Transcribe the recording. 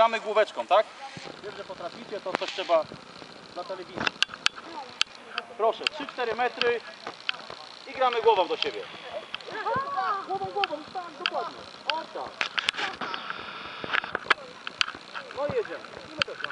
gramy główeczką, tak? Wiem, że potraficie, to coś trzeba dla telewizji. Proszę, 3-4 metry i gramy głową do siebie. Głową, tak, dokładnie. O tak. No i jedziemy.